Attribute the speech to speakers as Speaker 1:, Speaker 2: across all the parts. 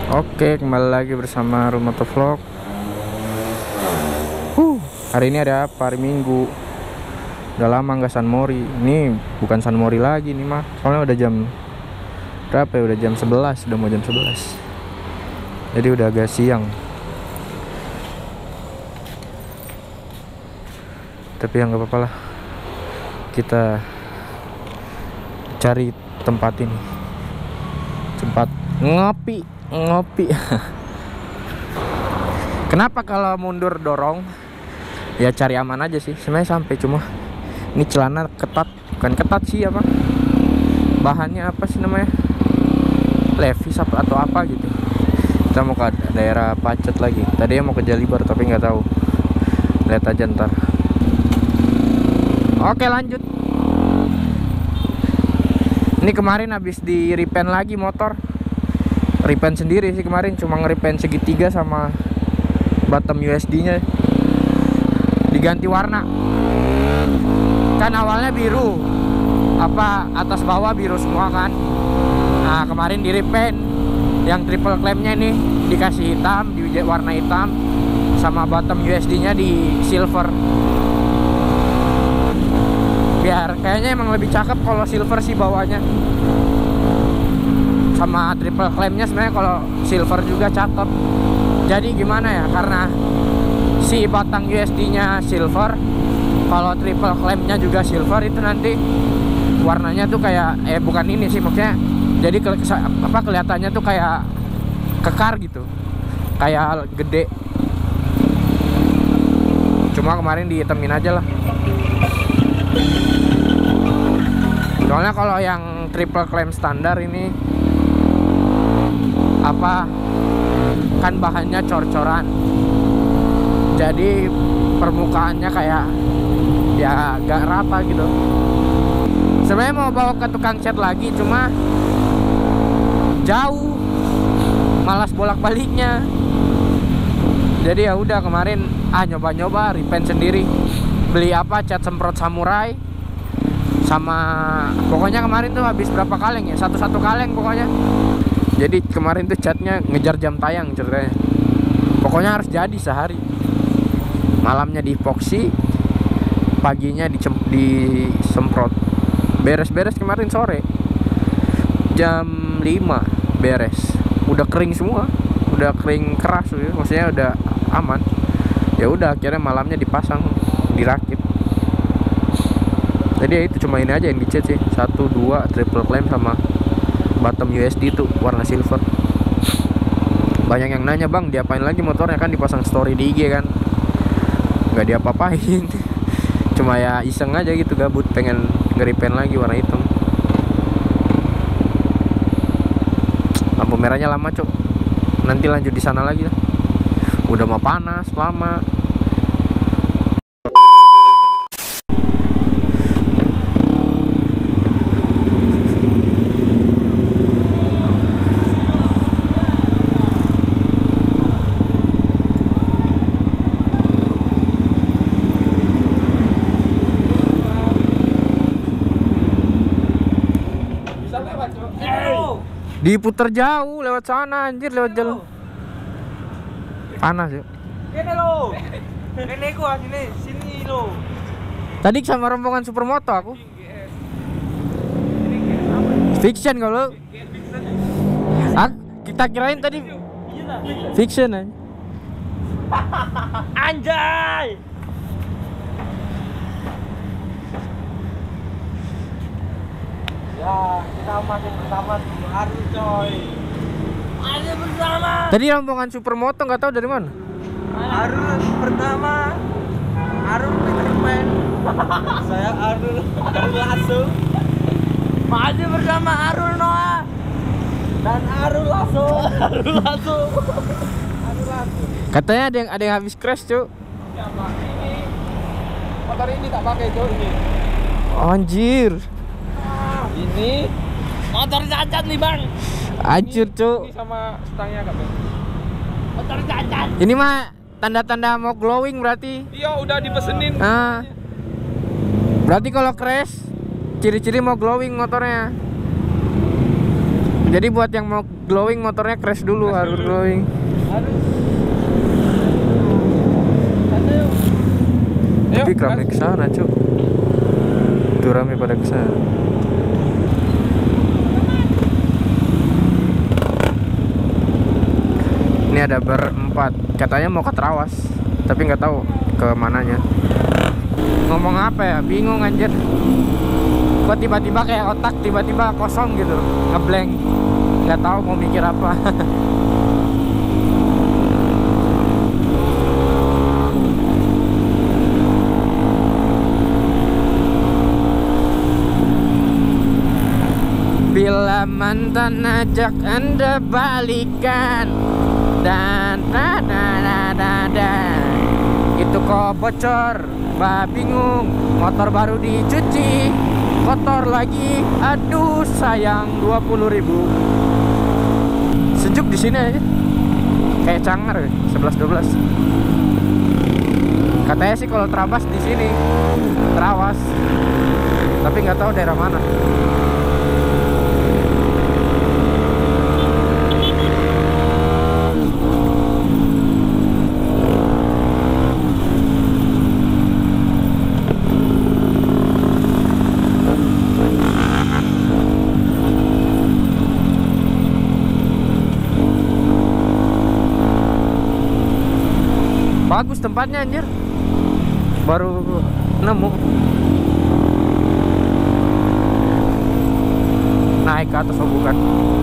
Speaker 1: Oke, kembali lagi bersama Rumotovlog. Hari ini ada apa? Hari Minggu. Udah lama nggak San Mori. Ini bukan San Mori lagi nih mah. Soalnya udah jam berapa ya? Udah jam 11, udah mau jam 11. Jadi udah agak siang. Tapi ya nggak apa-apa lah. Kita cari tempat ini. Tempat ngopi. Kenapa kalau mundur dorong? Ya cari aman aja sih. Sebenarnya sampai, cuma ini celana ketat, bukan ketat sih, apa bahannya apa sih namanya, Levi's atau apa gitu. Kita mau ke daerah Pacet lagi. Tadinya mau ke Jalibar tapi nggak tahu. Lihat aja ntar. Oke, lanjut. Ini kemarin habis di repaint lagi motor. Repaint sendiri sih kemarin, cuma nge-repaint segitiga sama bottom USD nya diganti warna. Kan awalnya biru, apa atas bawah biru semua kan. Nah kemarin di repaint yang triple clamp-nya ini dikasih hitam, di warna hitam, sama bottom USD nya di silver. Biar kayaknya emang lebih cakep kalau silver sih bawahnya. Sama triple clamp-nya sebenarnya kalau silver juga cakep. Jadi gimana ya, karena si batang USD-nya silver, kalau triple clamp-nya juga silver, itu nanti warnanya tuh kayak bukan ini sih maksudnya. Jadi kelihatannya tuh kayak kekar gitu, kayak gede. Cuma kemarin dihitamin aja lah. Soalnya kalau yang triple clamp standar ini apa kan bahannya cor-coran, jadi permukaannya kayak ya gak rata gitu. Sebenarnya mau bawa ke tukang cat lagi, cuma jauh, malas bolak-baliknya. Jadi ya udah kemarin nyoba-nyoba repaint sendiri. Beli apa, cat semprot samurai, sama pokoknya kemarin tuh habis berapa kaleng ya, satu kaleng pokoknya. Jadi kemarin tuh catnya ngejar jam tayang ceritanya. Pokoknya harus jadi sehari. Malamnya di epoxy, paginya disemprot. Beres-beres kemarin sore jam 5 beres. Udah kering semua, udah kering keras ya. Maksudnya udah aman. Ya udah akhirnya malamnya dipasang, dirakit. Jadi ya itu cuma ini aja yang dicat sih. 1, 2 triple clamp sama bottom USD tuh warna silver. Banyak yang nanya, bang diapain lagi motornya, kan dipasang story di IG kan. Nggak diapa-apain. Cuma ya iseng aja gitu, gabut pengen nge-repaint lagi warna hitam. Lampu merahnya lama cok. Nanti lanjut di sana lagi lah. Udah mau panas lama. Diputer jauh lewat sana anjir, lewat jalan panas yuk.
Speaker 2: Kene lo. Kene ku sini lo.
Speaker 1: Tadi sama rombongan supermoto aku. Fiction kalau. Kita kirain tadi fiction aja.
Speaker 2: Anjay. Ya, kita masih bersama Arul coy. Masih bersama.
Speaker 1: Tadi rombongan supermoto nggak tahu dari mana.
Speaker 2: Arul pertama. Arul Peterman. Saya Arul Lasso. Masih bersama Arul Noah dan Arul Lasso. Arul Lasso. Arul Lasso.
Speaker 1: Katanya ada yang habis crash, Cuk.
Speaker 2: Ya, Pak. Ini motor ini tak pakai, Cuk, ini.
Speaker 1: Anjir.
Speaker 2: Ini motor cacat nih bang.
Speaker 1: Anjir cuk.
Speaker 2: Ini sama stangnya kan bang. Motor cacat.
Speaker 1: Ini mah tanda-tanda mau glowing berarti.
Speaker 2: Iya udah dipesenin.
Speaker 1: Nah, berarti kalau crash ciri-ciri mau glowing motornya. Jadi buat yang mau glowing motornya crash dulu, harus glowing.
Speaker 2: Harus. Sana yuk.
Speaker 1: Tapi rame kesana cuk. Tuh rame pada kesana. Ini ada berempat, katanya mau ke Trawas, tapi nggak tahu ke mananya. Ngomong apa ya, bingung anjir. Kok tiba-tiba kayak otak tiba-tiba kosong gitu, ngeblank, nggak tahu mau mikir apa. Bila mantan ajak Anda balikan dan itu kok bocor, Mbak bingung, motor baru dicuci kotor lagi, aduh sayang 20.000. Sejuk di sini aja, kayak Cangar 11-12. Katanya sih kalau Trabas di sini, Trawas, tapi nggak tahu daerah mana. Bagus tempatnya anjir, baru nemu. Naik ke atas, oh bukan.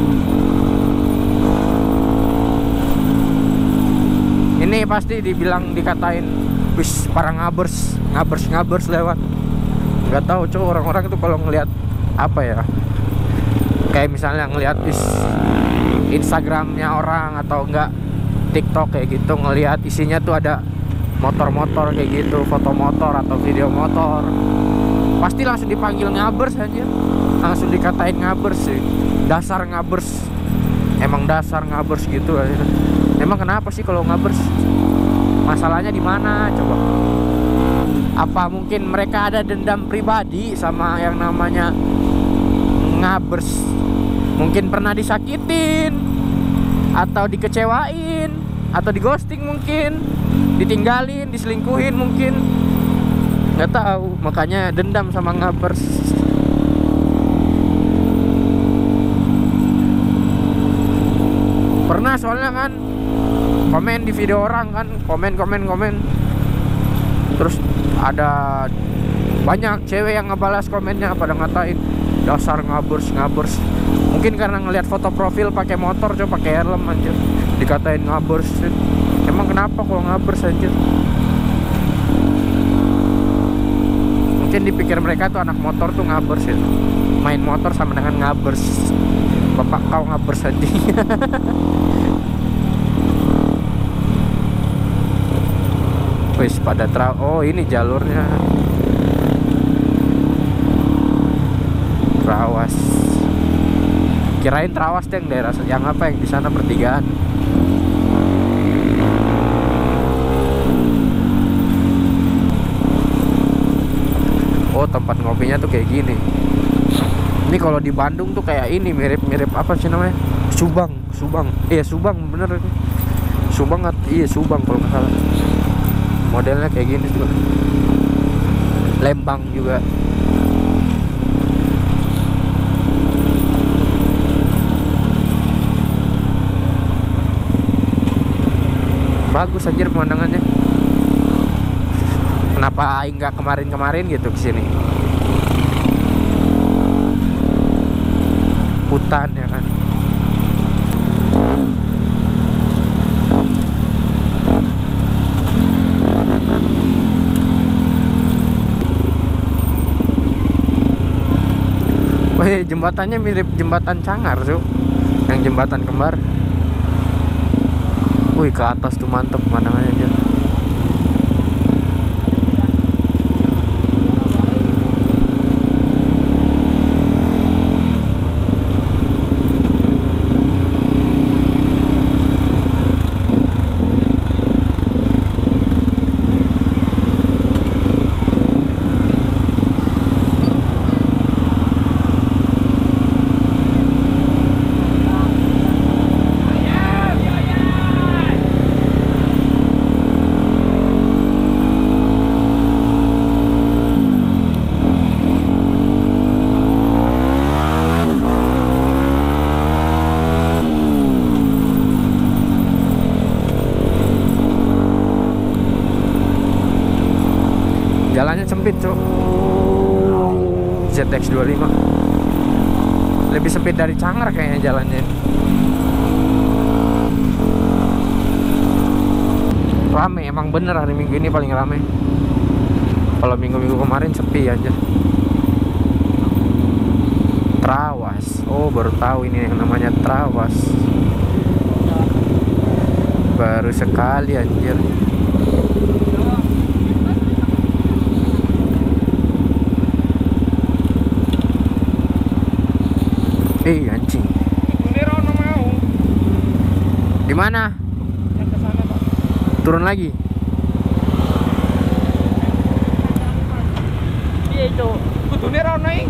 Speaker 1: Ini pasti dikatain bis para ngabers lewat. Nggak tahu cuy, orang-orang itu kalau ngelihat apa ya, kayak misalnya ngelihat Instagramnya orang atau enggak TikTok kayak gitu, ngelihat isinya tuh ada motor-motor kayak gitu, foto motor atau video motor, pasti langsung dipanggil ngabers aja, langsung dikatain ngabers sih. Dasar ngabers, emang dasar ngabers gitu aja. Emang kenapa sih kalau ngabers? Masalahnya di mana coba? Apa mungkin mereka ada dendam pribadi sama yang namanya ngabers? Mungkin pernah disakitin atau dikecewain atau di ghosting, mungkin ditinggalin, diselingkuhin mungkin, nggak tahu, makanya dendam sama ngabers. Pernah soalnya kan komen di video orang kan, komen terus ada banyak cewek yang ngebalas komennya pada ngatain dasar ngabers. Mungkin karena ngelihat foto profil pakai motor, coba pakai helm anjir, dikatain ngabers. Emang kenapa kalau ngabers anjir? Mungkin dipikir mereka tuh anak motor tuh ngabers ya. Main motor sama dengan ngabers. Bapak kau ngabers anjing. Wis pada oh ini jalurnya Trawas. Kirain Trawas deh daerah yang apa yang di sana pertigaan. Oh tempat ngopinya tuh kayak gini. Ini kalau di Bandung tuh kayak ini, mirip apa sih namanya? Subang. Iya Subang bener. Subang iya Subang kalau nggak salah. Modelnya kayak gini juga. Lembang juga. Bagus anjir pemandangannya. Kenapa aing nggak kemarin gitu kesini? Hutan ya kan. Wih, jembatannya mirip jembatan Cangar tuh, yang jembatan kembar. Wih, ke atas tuh mantep pemandangannya aja. sempit, Cok. ZX25 lebih sempit dari Cangkar kayaknya jalannya. Rame, emang bener hari Minggu ini paling rame. Kalau minggu-minggu kemarin sepi aja. Trawas. Oh, baru tahu ini yang namanya Trawas. Baru sekali anjir. Anjing.
Speaker 2: Rono mau.
Speaker 1: Di mana?
Speaker 2: Yang ke sana, Pak.
Speaker 1: Turun lagi.
Speaker 2: Iya itu. Kudune rono iki.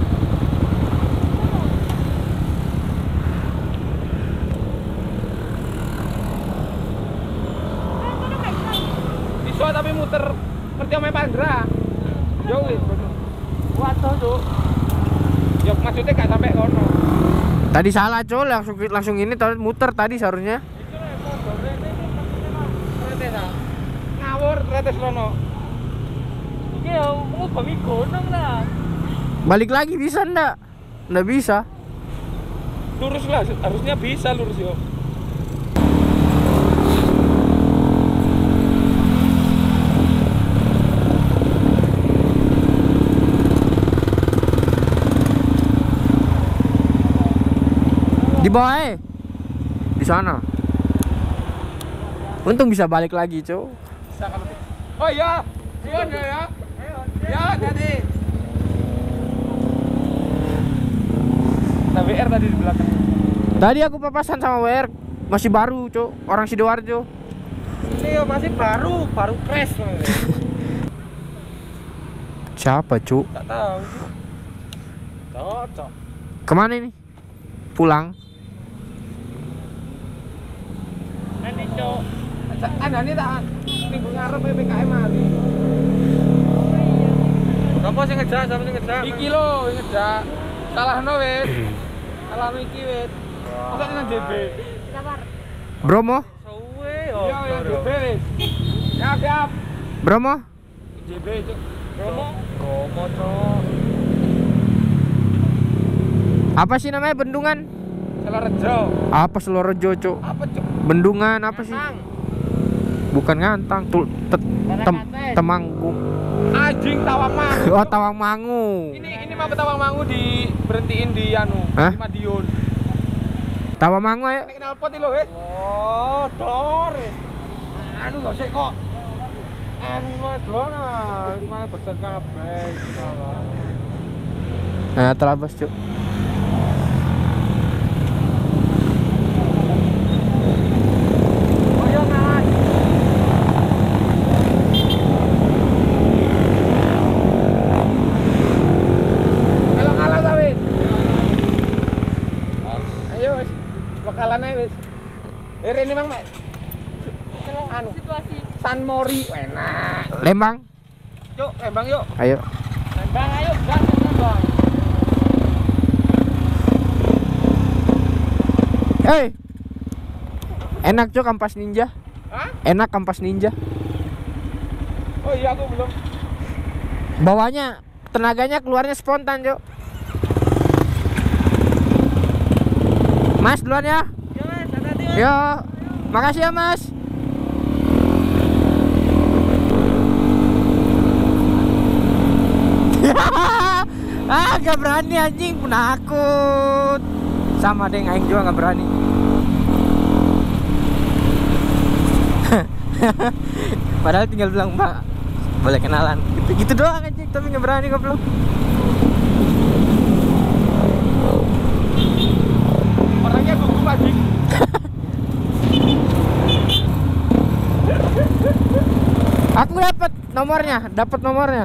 Speaker 2: Bisa tapi muter ngerti omahe Pandra. Yo wis. Waduh, Cuk. Yo maksudnya gak sampai kono.
Speaker 1: Tadi salah, Cok. Langsung ini muter tadi seharusnya.
Speaker 2: Itu ngawur tretes rono. Iki yo mau bami gunung lah.
Speaker 1: Balik lagi bisa ndak? Ndak bisa.
Speaker 2: Lurus lah, harusnya bisa lurus yo.
Speaker 1: Di bawah di sana. Untung bisa balik lagi, Cok.
Speaker 2: Bisa kalau. Oh iya. Iya ya. Ya, tadi. Nah, WR tadi di belakang.
Speaker 1: Tadi aku papasan sama WR, masih baru, Cok. Orang Sidoarjo.
Speaker 2: Ini yo masih baru crash.
Speaker 1: Siapa, Cuk?
Speaker 2: Tak tahu. Cocok.
Speaker 1: Kemana ini? Pulang.
Speaker 2: Ini, Cok. Andane tak minggu ngarep PPKM mari. Sopo sing ngejak, sopo sing ngejak? Iki lho, sing ngejak. Salahno wis. Salahno iki wis. Kok nang JB.
Speaker 1: Bromo?
Speaker 2: Suwe yo. Iya, JB wis. Siap.
Speaker 1: Bromo?
Speaker 2: JB, Cuk. Bromo, Cuk.
Speaker 1: Apa sih namanya bendungan?
Speaker 2: Selorejo.
Speaker 1: Apa Selorejo, Cuk?
Speaker 2: Apa, Cuk?
Speaker 1: Bendungan apa sih? Bukan Ngantang, Temanggung.
Speaker 2: Anjing Tawangmangu.
Speaker 1: Oh, Tawangmangu.
Speaker 2: Ini mah Tawangmangu diberhentiin di anu,
Speaker 1: Hah?
Speaker 2: di Madiun.
Speaker 1: Tawangmangu ayo.
Speaker 2: Nek knalpot iki lho, wis. Oh, dor. Anu lho sik kok. Anu mah dor. Malah besar kabeh.
Speaker 1: Nah, terabas, Cuk.
Speaker 2: Oh, yo ngalah. Kalau ngalah ta wis. Ayo wis. Bakalan ae wis. Ini Mang Mek. Anu situasi San Mori enak.
Speaker 1: Lembang.
Speaker 2: Yuk, Lembang yuk.
Speaker 1: Ayo.
Speaker 2: Lembang ayo, gas Lembang.
Speaker 1: Enak, Cuk, kampas ninja.
Speaker 2: Hah?
Speaker 1: Enak kampas ninja.
Speaker 2: Oh iya aku belum.
Speaker 1: Bawahnya tenaganya keluarnya spontan, Cuk. Mas duluan ya.
Speaker 2: Ya Mas, hati-hati Mas.
Speaker 1: Yo. Makasih ya, Mas. Gak berani anjing, penakut. Sama deh, aing juga gak berani. Padahal tinggal bilang, Mbak, boleh kenalan. Gitu doang anjing, tapi gak berani goblok.
Speaker 2: Orangnya gugup anjing.
Speaker 1: Aku dapat nomornya.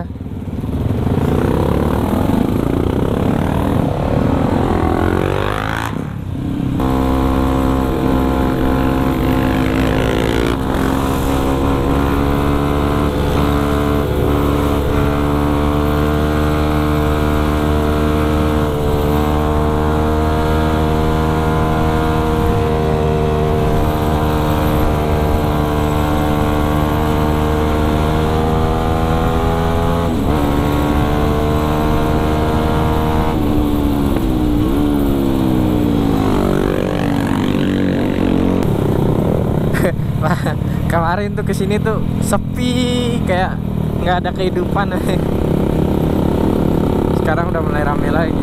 Speaker 1: Kemarin tuh kesini tuh sepi, kayak nggak ada kehidupan. Sekarang udah mulai rame lagi.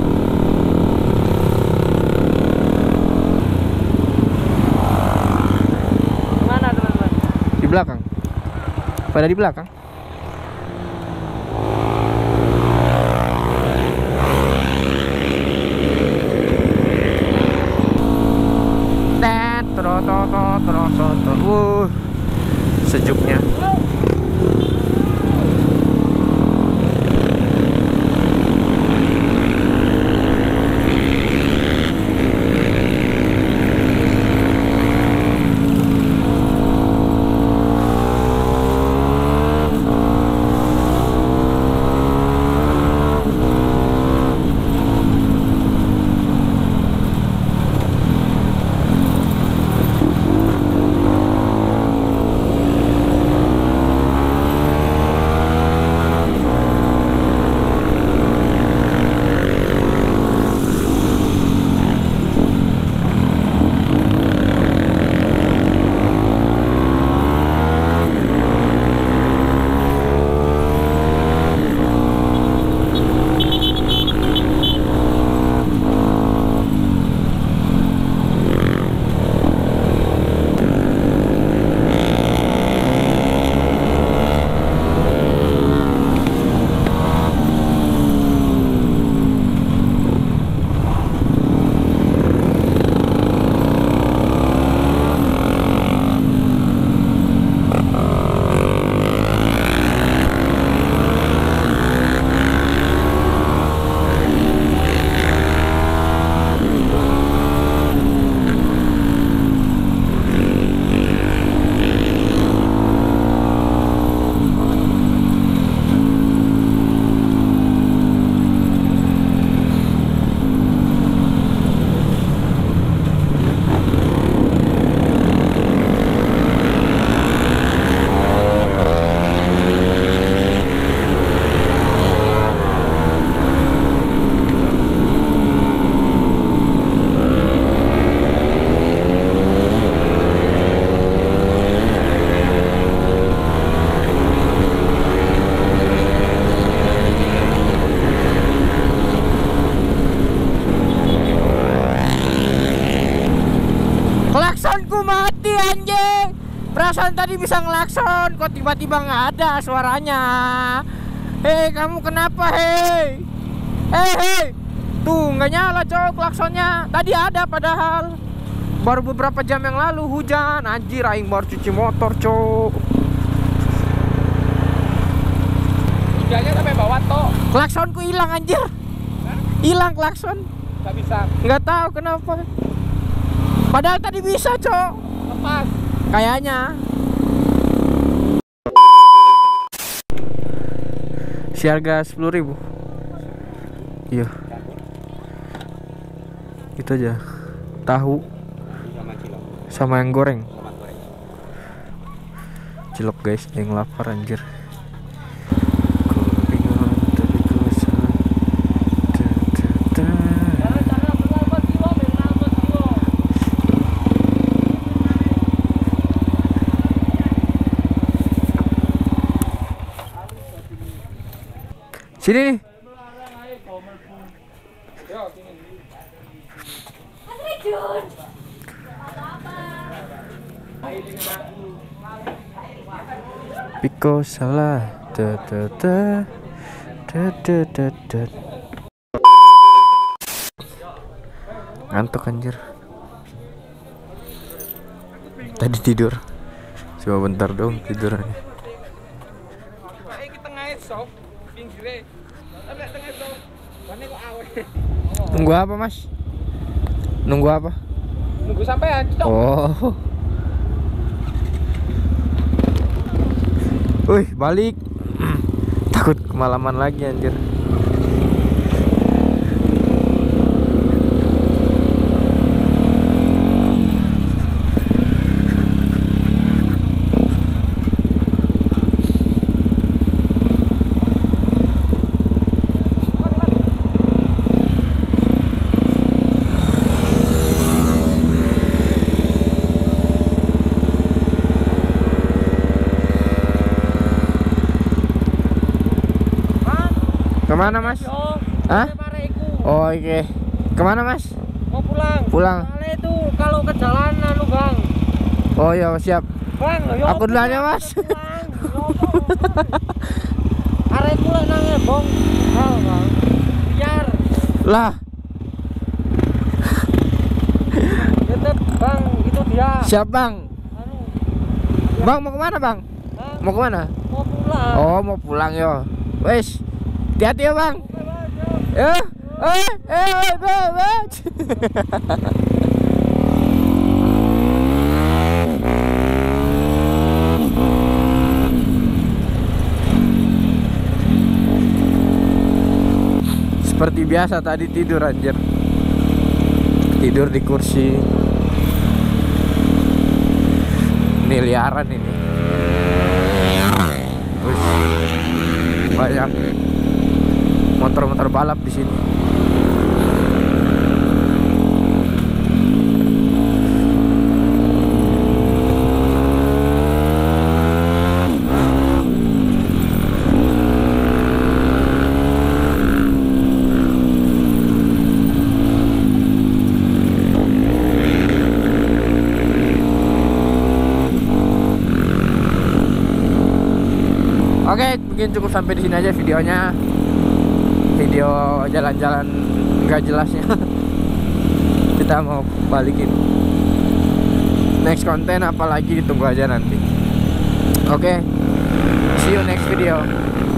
Speaker 2: Mana teman-teman?
Speaker 1: Di belakang. Pada di belakang. Sejuknya. Klaksonku mati anjing. Perasaan tadi bisa ngelakson, kok tiba-tiba nggak ada suaranya. Hei, kamu kenapa hei? Hei. Tuh nggak nyala cowok klaksonnya. Tadi ada padahal. Baru beberapa jam yang lalu hujan. Anjir, aing baru cuci motor cowok.
Speaker 2: Hujannya sampai bawah toh.
Speaker 1: Klaksonku hilang anjir. Hilang klakson.
Speaker 2: Nggak bisa.
Speaker 1: Nggak tahu kenapa. Padahal tadi bisa cowok.
Speaker 2: Lepas.
Speaker 1: Kayaknya. Siarga 10.000. Iya. Itu aja. Tahu
Speaker 2: Sama cilok.
Speaker 1: sama yang goreng.
Speaker 2: Sama goreng.
Speaker 1: Cilok guys, yang lapar anjir. Sini nih. Piko salah. Ngantuk anjir. Tadi tidur. Cuma bentar dong tidurnya.
Speaker 2: Kita ngait sob. Pinggire. Sampai tengah sob. Pane kok awe.
Speaker 1: Nunggu apa mas? Nunggu apa?
Speaker 2: Nunggu sampean, cok.
Speaker 1: Oh. Wih, balik. Takut kemalaman lagi anjir. Kemana mas? Hah? Oh oke. Kemana mas?
Speaker 2: Mau pulang.
Speaker 1: Pulang.
Speaker 2: Soalnya itu kalau ke jalan anu bang.
Speaker 1: Oh iya siap.
Speaker 2: Bang, yo.
Speaker 1: Aku duluan ya mas.
Speaker 2: Arek kula nang ebong. Hal bang. Biar.
Speaker 1: Lah.
Speaker 2: Tetep bang, itu dia.
Speaker 1: Siap bang.
Speaker 2: Anu.
Speaker 1: Bang mau kemana bang?
Speaker 2: Hah?
Speaker 1: Mau kemana?
Speaker 2: Mau pulang.
Speaker 1: Oh mau pulang yo. Wes. Hati-hati ya bang.
Speaker 2: Oke, Bang, yo.
Speaker 1: Bang. Seperti biasa tadi tidur anjir. Tidur di kursi. Ini liaran ini. Wih, banyak motor-motor balap di sini. Oke, mungkin cukup sampai di sini aja videonya. Video jalan-jalan nggak jelasnya. Kita mau balikin. Next konten apalagi ditunggu aja nanti. Oke, see you next video.